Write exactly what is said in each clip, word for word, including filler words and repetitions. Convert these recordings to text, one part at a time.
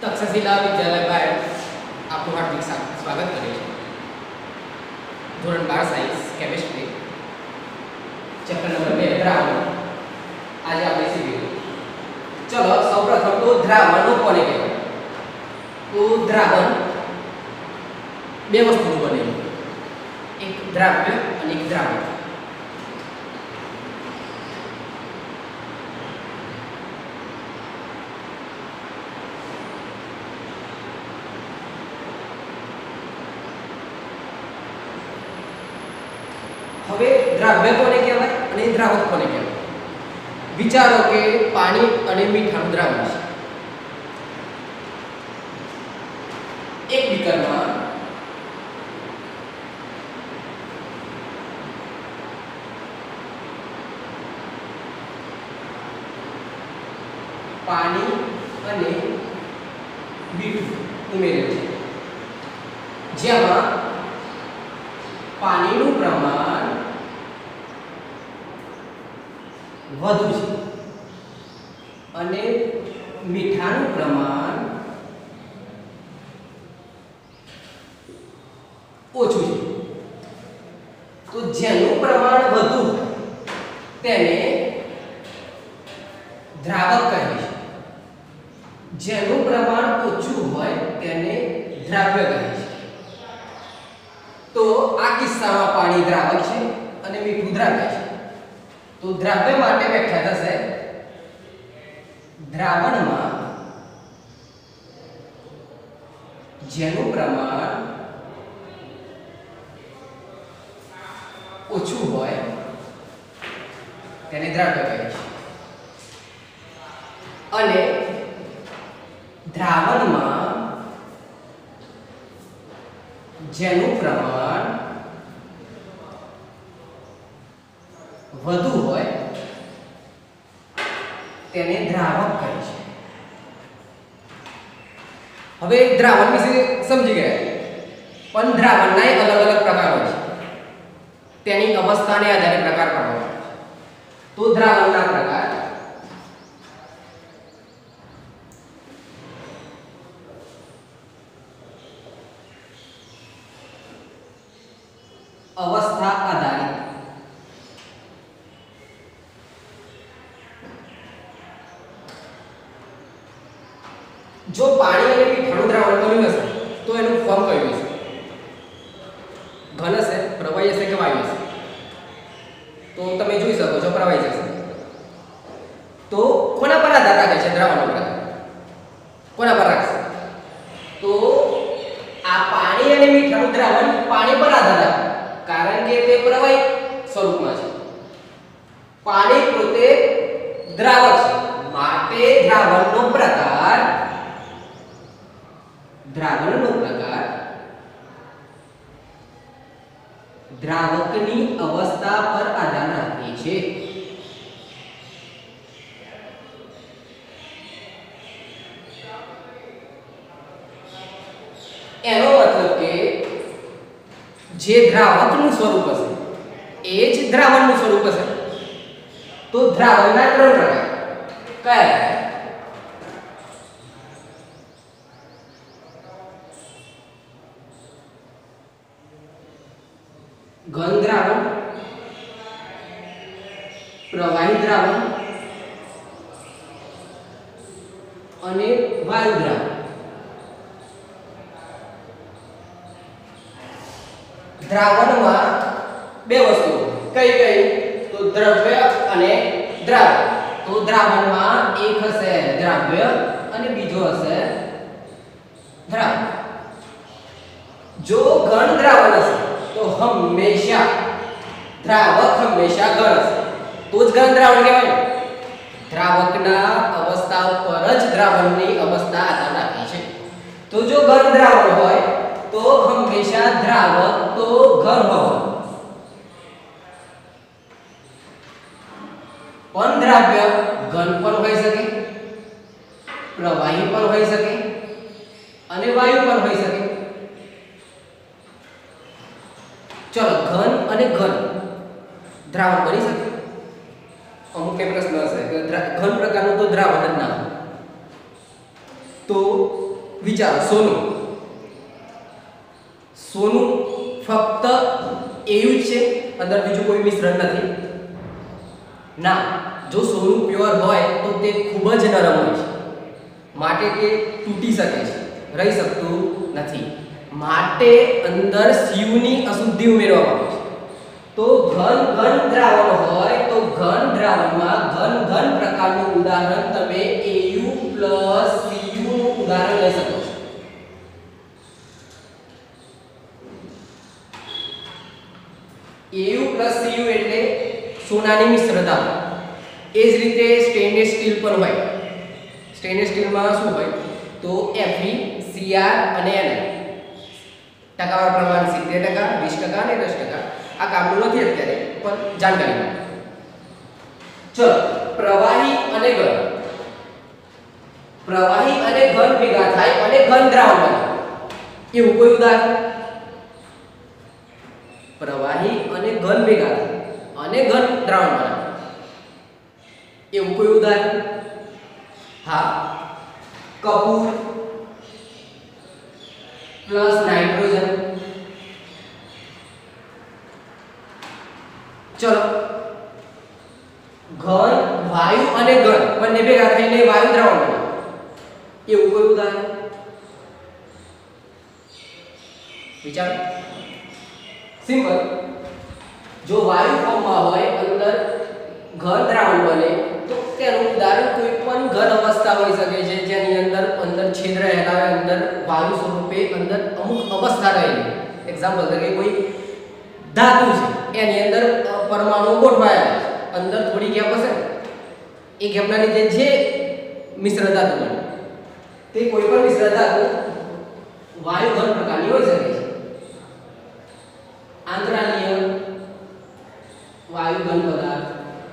તક્ષશિલા વિદ્યાલય બાર આપનું હાર્દિક સ્વાગત કરે છે। ધોરણ બાર સાયન્સ કેમિસ્ટ્રી ચેપ્ટર નંબર બે દ્રાવણ આજે આપણે શીખીશું। ચલો સૌપ્રથમ તો દ્રાવણો કોને કહેવાય? તો દ્રાવણ બે વસ્તુનું બનેલું, એક દ્રાવ્ય અને એક દ્રાવક। હવે દ્રાવ્ય કોને કહેવાય અને દ્રાવક કોને કહેવાય? વિચારો કે પાણી અને મીઠાનું દ્રાવણ છે। એક બીકરમાં પાણી અને મીઠું ઉમેરેલું છે, જેમાં પાણીનું પ્રમાણ વધુ છે અને મીઠાનું પ્રમાણ ઓછું છે। તો જેનું પ્રમાણ વધુ તેને દ્રાવક કહે છે, જેનું પ્રમાણ ઓછું હોય તેને દ્રાવ્ય કહે છે। તો આ કિસ્સામાં પાણી દ્રાવક છે અને મીઠું દ્રાવ્ય છે। તો દ્રાવ્ય માટે વ્યાખ્યા થશે દ્રાવણમાં જેનું પ્રમાણ ઓછું હોય તેને દ્રાવ્ય કહે છે, અને દ્રાવણમાં જેનું પ્રમાણ વધુ હોય તેને દ્રાવક કહે છે। હવે દ્રાવણ વિશે સમજી ગયા, પણ દ્રાવણના અલગ અલગ પ્રકારો છે, તેની અવસ્થાને આધારે પ્રકાર પાડવામાં આવે છે। તો દ્રાવણના પ્રકાર अवस्था आधारित, जो पानी અને મીઠાનું દ્રાવણ બન્યું હશે તો એનું ફોર્મ કયું હશે? ઘન હશે, પ્રવાહી હશે કે વાયુ હશે? તો તમે જોઈ શકો છો પ્રવાહી હશે। તો કોના પર આધાર રાખે છે દ્રાવણનો પ્રકાર? કોના પર રાખશે? તો આ પાણી અને મીઠાનું દ્રાવણ પાણી પર આધાર રાખે, કારણ કે તે પ્રવાહી સ્વરૂપમાં છે। પાણી પોતે દ્રાવક છે, માટે દ્રાવણનો પ્રકાર દ્રાવણનો પ્રકાર દ્રાવકની અવસ્થા પર આધાર રાખે છે। એનો મતલબ કે જે દ્રાવકનું સ્વરૂપ હશે એ જ દ્રાવણનું સ્વરૂપ હશે। તો દ્રાવણના ત્રણ પ્રકાર કયા? ઘન દ્રાવણ, પ્રવાહી દ્રાવણ અને વાયુ દ્રાવણ। દ્રાવણમાં બે વસ્તુ કઈ કઈ? તો દ્રવ્ય અને દ્રાવક। તો દ્રાવણમાં એક હશે દ્રાવ્ય અને બીજો હશે દ્રાવક। જો ઘન દ્રાવણ હશે તો હંમેશા દ્રાવક હંમેશા ઘન હશે, તો જ ઘન દ્રાવણ કહેવાય। દ્રાવકના અવસ્થા ઉપર જ દ્રાવણની અવસ્થા આધાર રાખે છે। તો જો ઘન દ્રાવણ હોય તો હંમેશા દ્રાવક તો ઘન હોય, પણ દ્રાવ્ય ઘન પણ હોઈ શકે, પ્રવાહી પણ હોઈ શકે અને વાયુ પણ હોઈ શકે। ચલો ઘન અને ઘન દ્રાવણ બની શકે? અમુક કે પ્રશ્ન હશે કે ઘન પ્રકારનું તો દ્રાવણ જ ના હોય, તો વિચારો સોનું સોનું ફક્ત એવું જ છે, અંદર બીજું કોઈ મિશ્રણ નથી ના. જો સોનું પ્યોર હોય તો તે ખૂબ જ નરમ હોય છે, માટે તે તૂટી શકે છે, રહી શકતું નથી, માટે અંદર સીયુની અશુદ્ધિ ઉમેરવામાં આવે છે. તો ઘન ઘન દ્રાવણ હોય તો ઘન દ્રાવણમાં ઘન ઘન પ્રકારનું ઉદાહરણ તમે Au Cu નું ઉદાહરણ લઈ શકો છો. Au Cu એટલે સોનાની મિશ્રતા. એ જ રીતે સ્ટેનલેસ સ્ટીલ પણ હોય. સ્ટેનલેસ સ્ટીલમાં શું હોય તો Fe Cr અને Ni. ટકાવાળા પ્રમાણ સિત્તેર ટકા, વીસ ટકા અને દસ ટકા. આ કામનું નથી અત્યારે, પણ જાણકારી માટે. ચલો, પ્રવાહી અને ઘન. પ્રવાહી અને ઘન ભેગા થાય અને ઘન દ્રાવણ બને. એવું કોઈ ઉદાહરણ? પ્રવાહી અને ઘન ભેગા થાય અને ઘન દ્રાવણ બને. એવું કોઈ ઉદાહરણ? હા, કપૂર પ્લસ નાઇટ્રોજન. ચલો, ઘન વાયુ અને ઘન બંને ભેગા થઈને વાયુ દ્રાવણ બને. એવું કોઈ ઉદાહરણ? વિચારો. સિમ્પલ. જો વાયુ ફોર્મમાં હોય અંદર ઘન દ્રાવણ બને તો તેનું ઉદાહરણ કોઈ પણ ઘન અવસ્થા હોઈ શકે છે, જેની અંદર અંદર છેદ રહેલા હોય, અંદર વાયુ સ્વરૂપે અંદર અમુક અવસ્થા રહેલી. એક્ઝામ્પલ તરીકે કોઈ ધાતુ છે, એની અંદર પરમાણુ ગોઠવાયેલા છે, અંદર થોડી ગેપ હશે, એ ગેપના લીધે જે મિશ્ર ધાતુ બને તે કોઈ પણ મિશ્ર ધાતુ વાયુ ઘન પ્રકારની હોઈ શકે છે. આંતરાલીય વાયુ ઘન પદાર્થ.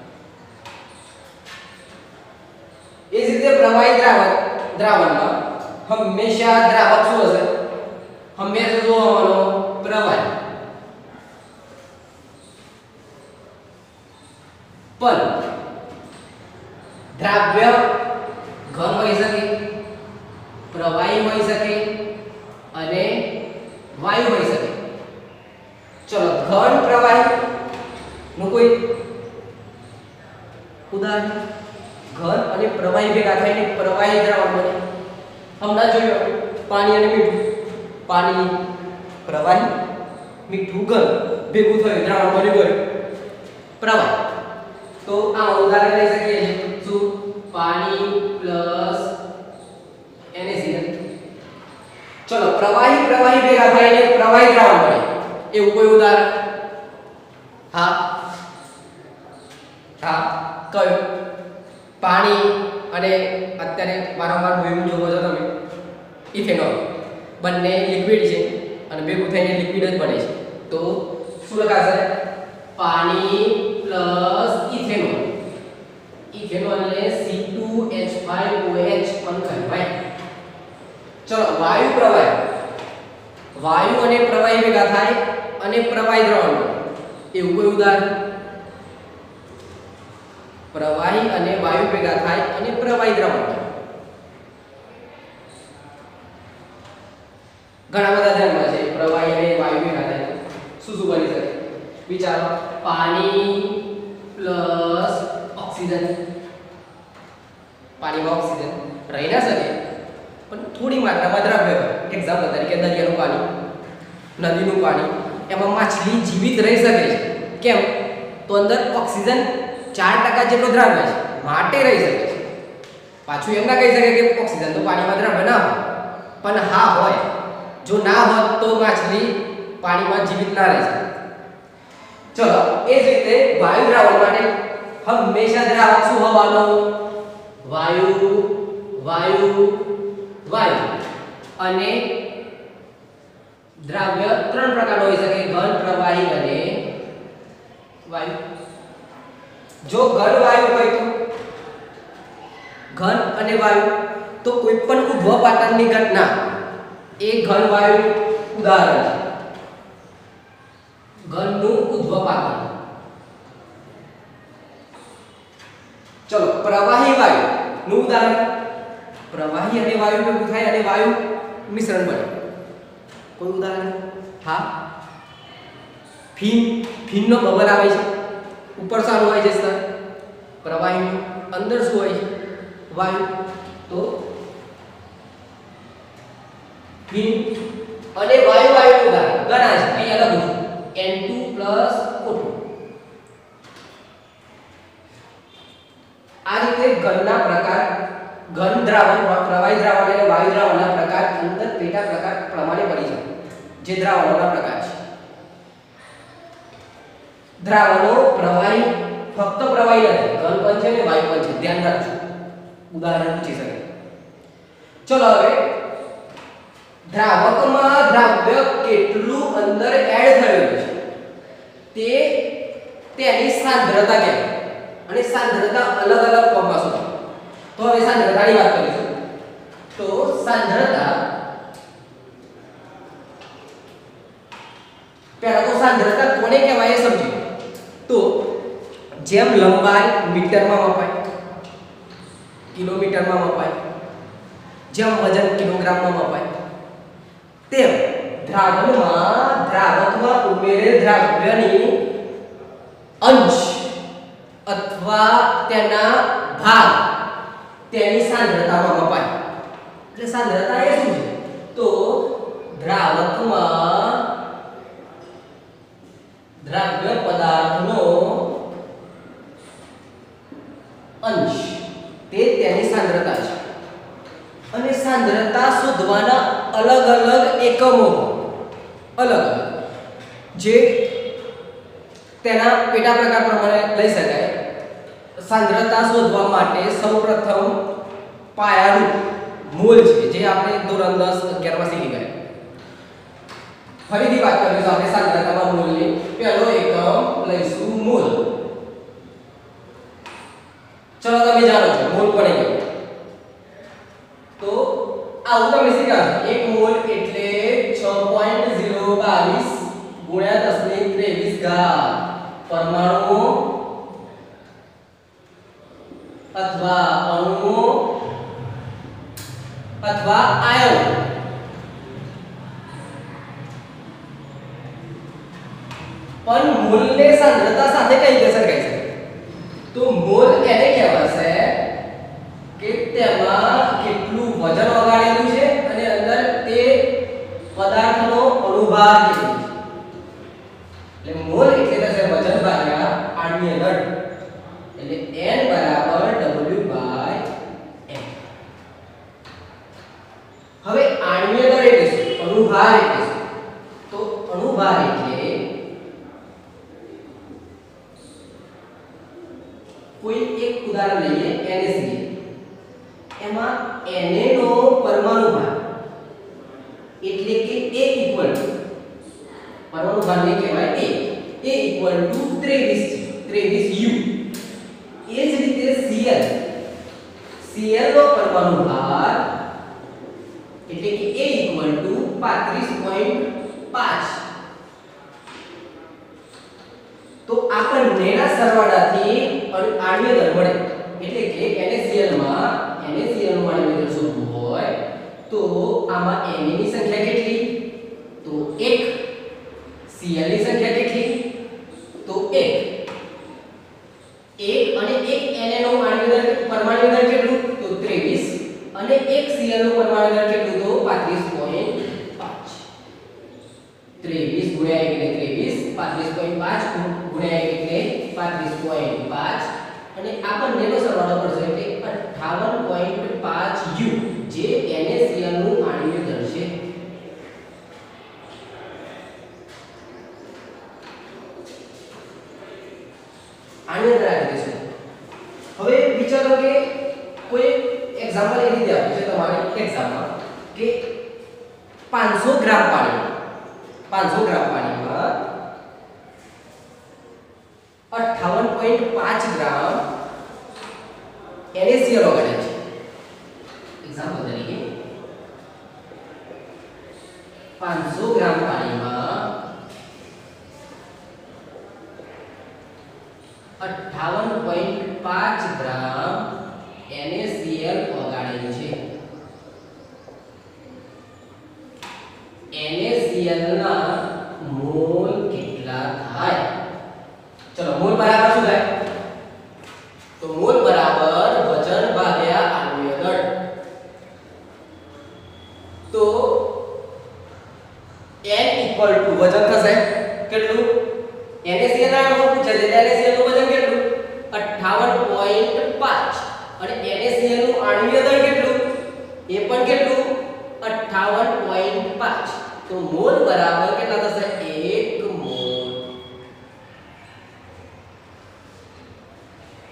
એ જ રીતે પ્રવાહી દ્રાવક દ્રાવણમાં હંમેશા દ્રાવક શું હશે? હંમેશા શું હોવાનો? પ્રવાહી. પણ દ્રાવ્ય ઘન હોઈ શકે, પ્રવાહી હોઈ શકે અને વાયુ હોઈ શકે. ચલો, ઘન પ્રવાહી નું કોઈ ઉદાહરણ? ઘન અને પ્રવાહી ભેગા થઈને પ્રવાહી દ્રાવણ બને. હમણાં જોયું પાણી અને મીઠું. પાણી પ્રવાહી, મીઠું ઘન, ભેગું થયું દ્રાવણ બની ગયું પ્રવાહ. તો આ ઉદાહરણ લઈ શકીએ છીએ. શું? પાણી પ્લસ NaCl. ચલો, પ્રવાહી પ્રવાહી ભેગા થઈને પ્રવાહી દ્રાવણ બને. એવું કોઈ ઉદાહરણ? હા હા કયું? પાણી અને અત્યારે વારંવાર જોયું જોવો છો તમે ઇથેનોલ, બંને લિક્વિડ છે અને ભેગું થઈને લિક્વિડ જ બને છે. તો શું લખાશે? પાણી પ્લસ ઇથેનોલ. ઇથેનોલને C two H five O H પણ કહેવાય. ચલો, વાયુ પ્રવાહી. વાયુ અને પ્રવાહી ભેગા થાય અને પ્રવાહી દ્રાવણ બને. એવું કોઈ ઉદાહરણ? પ્રવાહી અને વાયુ ભેગા થાય અને પ્રવાહી દ્રાવણ બને. ઘણા બધા ધ્યાનમાં છે. પ્રવાહી અને વાયુ ભેગા થાય શું શું બની શકે? વિચારો. પાણી પ્લસ ઓક્સિજન. પાણીમાં ઓક્સિજન રહી ના શકે, પણ થોડી માત્રામાં દ્રાવ્ય હોય. એક્ઝામ્પલ તરીકે દરિયાનું પાણી, નદીનું પાણી, એમાં માછલી જીવિત રહી શકે છે. કેમ? તો અંદર ઓક્સિજન ચાર ટકા જેટલો દ્રાવ્ય છે, માટે રહી શકે છે. પાછું એમ ના કહી શકે કે ઓક્સિજન તો પાણીમાં દ્રાવ્ય ના હોય, પણ હા હોય. જો ના હોત તો માછલી પાણીમાં જીવિત ના રહી શકે. ચલો, એ જ રીતે વાયુ દ્રાવણ માટે હંમેશા દ્રાવક શું હોવાનો? વાયુ વાયુ વાયુ. અને દ્રાવ્ય ત્રણ પ્રકાર હોઈ શકે: ઘન, પ્રવાહી અને વાયુ. જો ઘન વાયુ હોય તો ઘન અને વાયુ તો કોઈ પણ ઉદ્ભવપાતનની ઘટના એ ઘન વાયુ ઉદાહરણ છે. ઘનનું ઉદ્ભવપાતન. ચલો, પ્રવાહી વાયુ નું ઉદાહરણ. પ્રવાહી અને વાયુ ભેગું થાય અને વાયુ મિશ્રણ બને. કોઈ ઉદાહરણ? હા, ફીન. ફીનનો બબલ આવે છે, ઉપર સારું હોય છે સ્તર પ્રવાહી, અંદર શું હોય છે? વાયુ. તો ફીન અને વાયુ વાયુ ઉદાહરણ ઘણા છે, અહીં અલગ છે. N two plus O two. આ રીતે ઘનના પ્રકાર, ઘન દ્રાવણ, પ્રવાહી દ્રાવણ અને વાયુ દ્રાવણના પ્રકાર અંદર પેટા પ્રકાર પ્રમાણે પડી છે, જે દ્રાવણોના પ્રકાર છે. દ્રાવણો પ્રવાહી, ફક્ત પ્રવાહી નથી, ઘન પણ છે અને વાયુ પણ છે, ધ્યાન રાખજો. ઉદાહરણ પૂછી શકે. ચલો હવે દ્રાવકમાં દ્રાવ્ય કેટલું અંદર એડ થયેલું છે તે તેની સાંદ્રતા કહેવાય. અને સાંદ્રતા અલગ અલગ ફોર્મમાં શોધો. તો હવે સાંદ્રતાની વાત કરીશું. તો સાંદ્રતા, પહેલા તો સાંદ્રતા કોને કહેવાય એ સમજીએ. તો જેમ લંબાઈ મીટરમાં મપાય, કિલોમીટરમાં મપાય, જેમ વજન કિલોગ્રામમાં મપાય, તેમ દ્રાવણમાં દ્રાવકમાં ઉમેરેલ દ્રાવ્યની અંશ અથવા તેના ભાગ તેની સાંદ્રતામાં મપાય. એટલે સાંદ્રતા એ શું છે? તો દ્રાવકમાં દ્રાવ્ય પદાર્થનો અંશ તે તેની સાંદ્રતા છે. અને સાંદ્રતા શોધવાના અલગ અલગ એકમો, અલગ અલગ જે તેના પેટા પ્રકાર પ્રમાણે લઈ શકાય. સાંદ્રતા શોધવા માટે સૌપ્રથમ પાયારૂપ મોલ છે, જે આપણે ધોરણ દસ અગિયાર માં શીખી ગયા. ફરીથી વાત કરીશું આપણે સાંદ્રતામાં મોલની. પહેલો એકમ લઈશું મોલ. ચલો તમે જાણો છો મોલ કોને કહેવાય. તો આવું તમે શીખ્યા. એક મોલ એટલે છ પોઈન્ટ ઝીરો બાવીસ ગુણ્યા દસ ની ત્રેવીસ ઘાત પરમાણુ અથવા અણુ અથવા આયન. પણ મોલને સાંદ્રતા સાથે કઈ રીતે સરખાઈ શકે? તો મોલ એને કહેવાશે કે તેમાં કેટલું વજન ઓગાળેલું છે અને અંદર તે પદાર્થનો અણુભાર કેટલો છે. એટલે મોલ એટલે થશે વજન ભાગ્યા આણ્વીય દળ. એટલે n બરાબર w બાય m. હવે આણ્વીય દળ એટલે શું? અણુભાર એટલે શું? તો અણુભાર એટલે કોઈ એક ઉદાહરણ લઈએ, Na C L. એમાં Na નો પરમાણુ ભાર એટલે કે A ઇક્વલ ટુ પરમાણુ ભારને કહેવાય A. A ઇક્વલ ટુ ત્રેવીસ ત્રેવીસ U. એ જ રીતે Cl Cl નો પરમાણુ ભાર એટલે કે A ઇક્વલ ટુ પાંત્રીસ પોઈન્ટ પાંચ. તો આપણનેના સરવાળાથી આણ્વીય દળ મળે. એટલે કે NaCl માં NaCl નું આણ્વીય દળ શોધવું હોય તો આમાં Na ની સંખ્યા કેટલી? તો એક. Cl ની સંખ્યા કેટલી? તો એક. એક અને એક Na નું આણ્વીય દળ પરમાણુ દળ કેટલું? તો ત્રેવીસ. અને એક Cl નું પરમાણુ દળ કેટલું? તો પાંત્રીસ પોઈન્ટ પાંચ. ત્રેવીસ ગુણ્યા એક એટલે ત્રેવીસ, પાંત્રીસ પોઈન્ટ પાંચ ગુણ્યા એક એટલે પાંત્રીસ પોઈન્ટ પાંચ. અને આ બંનેનો સરવાળો કરશો એટલે અઠ્ઠાવન પોઈન્ટ પાંચ U, જે NaCl નું આણ્વીય દળ છે. આણ્વીય દળ એટલે શું? હવે વિચારો કે કોઈ એક્ઝામ્પલ એ રીતે આપ્યું છે તમારે એક્ઝામમાં કે પાંચસો ગ્રામ પાણી પાંચસો ગ્રામ પાણીમાં અઠ્ઠાવન પોઈન્ટ પાંચ ગ્રામ NaCl ઓગાળે છે. એક્ઝામ્પલ તરીકે પાંચસો ગ્રામ પાણીમાં અઠ્ઠાવન પોઈન્ટ પાંચ ગ્રામ NaCl ઓગાળેલું છે.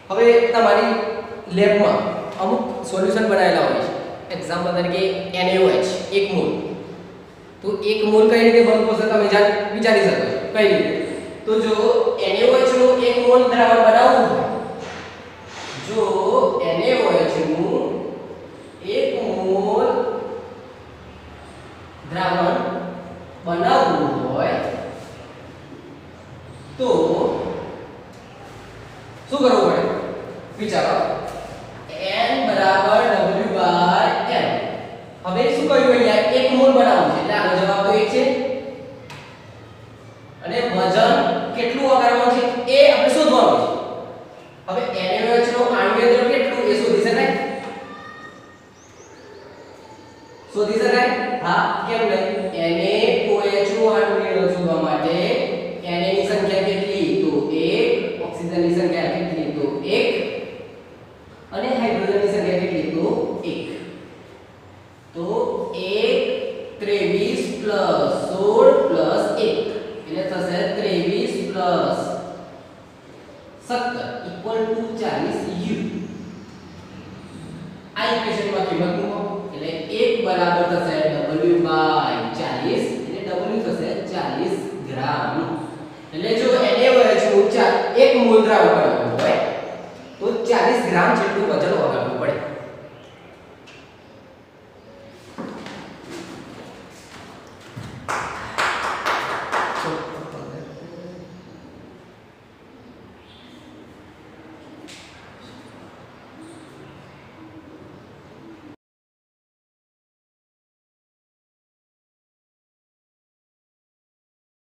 હવે તમારી લેબમાં અમુક સોલ્યુશન બનાવેલા હોય છે. એક્ઝામ્પલ તરીકે NaOH એક મોલ. તો એક મોલ કઈ રીતે બનતો હશે તમે જાણ વિચારી શકો છો. કઈ રીતે? તો જો NaOH નું એક મોલ દ્રાવણ બનાવવું હોય, જો NaOH નું એક મોલ દ્રાવણ બનાવવું હોય તો શું કરવું પડે? વિચારો. N બરાબર W બાય M. હવે શું કહ્યું અહીંયા? એક મોલ બનાવવું છે એટલે આનો જવાબ તો એક છે. અને વજન કેટલું વગાડવાનું છે એ આપણે શોધવાનું છે. હવે NaOH નું આણ્વિક દ્રવ્ય કેટલું એ શોધી શકાય? શોધી શકાય? હા, કેમ નહીં? NaOH નું આણ્વિક દ્રવ્ય શોધવા માટે Na ની સંખ્યા કેટલી? તો એક. ઓક્સિજન ની સંખ્યા કેટલી? તો એક. અને હાઇડ્રોજન ની સંખ્યા કેટલી? તો એક. તો એક ત્રેવીસ પ્લસ સોળ પ્લસ એક એટલે થશે ત્રેવીસ પ્લસ સત્તર ઇક્વલ ટુ ચાલીસ યુ. આ ઇક્વેશનમાં કિંમત મૂકો એટલે એક બરાબર થશે W બાય ચાલીસ એટલે W થશે ચાલીસ ગ્રામ. એટલે જો NaOH નું એક મોલ દ્રાવણ બનાવવું હોય તો ચાલીસ ગ્રામ જેટલું વજન વગાડવું